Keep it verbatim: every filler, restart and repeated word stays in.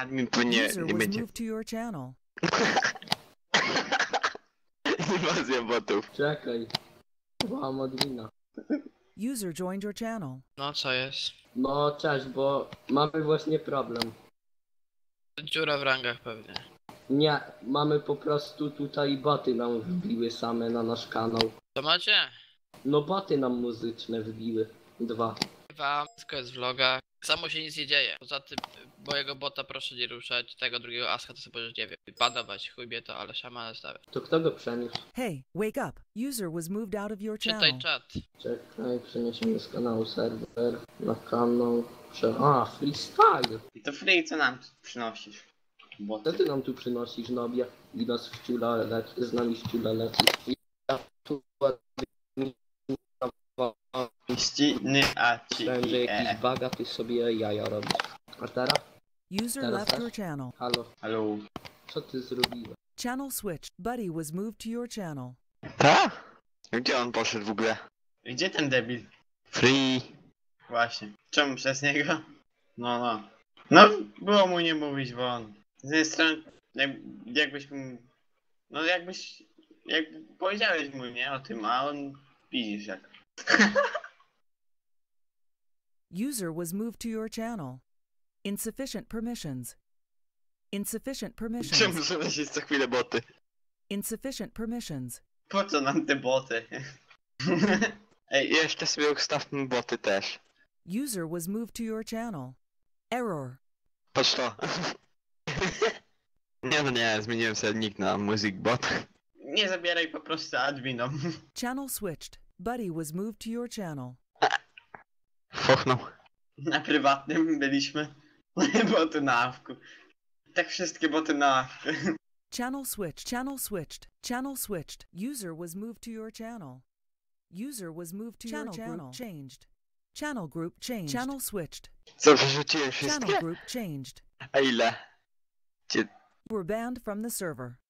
admin powinien User nie was będzie. moved to your channel. Inwazja botów. Czekaj. Byłam admina. User joined your channel. No co jest? No cześć, bo mamy właśnie problem. Dziura w rangach pewnie. Nie, mamy po prostu tutaj boty nam wbiły same na nasz kanał. Co macie? No boty nam muzyczne wbiły. Dwa. Wam, wszystko jest w vlogach. Samo się nic nie dzieje. Poza tym mojego bota proszę nie ruszać, tego drugiego aska to sobie możesz, nie wiem, banować, chuj mnie to, ale szamana stawia. To kto go przeniósł? Hey, wake up. User was moved out of your Czytaj channel. czat. Czekaj, przeniesiemy z kanału serwer na kanał. Prze... A, freestyle! I to free, co nam przynosisz? Co Boty. ty nam tu przynosisz, Nobie? I nas w ciula leci, z nami w ciula leci. I ja tu Ściny, a ci myślałem, że i jakiś e. baga, ty sobie jaja robisz. A teraz? User Teraz left też? your channel. Halo, Halo. co ty zrobiłeś? Channel switched. Buddy was moved to your channel. Ta? Gdzie on poszedł w ogóle? Gdzie ten debil? Free. Właśnie. Czemu przez niego? No, no. No, było mu nie mówić, bo on... Z jednej strony, jak, jakbyś mu... No, jakbyś... Jak powiedziałeś mu, nie? O tym, a on... Widzisz jak. User was moved to your channel. Insufficient permissions. Insufficient permissions. Czemu przynosisz co chwilę boty? Insufficient permissions. Po co nam te boty? Ej, jeszcze sobie ustawmy boty też. User was moved to your channel. Error. Patrz to. Nie no nie, zmieniłem sobie nick na Music Bot. Nie zabieraj po prostu adminom. Channel switched. Buddy was moved to your channel. Fochnął. Na prywatnym byliśmy. Boty na awku. Tak wszystkie boty na awku. Channel switched. Channel switched. Channel switched. User was moved to your channel. User was moved to your channel. Group changed. Channel group changed. Channel switched. Co, przerzuciłem Channel wszystkie? group changed. A ile? Cie... Were banned from the server.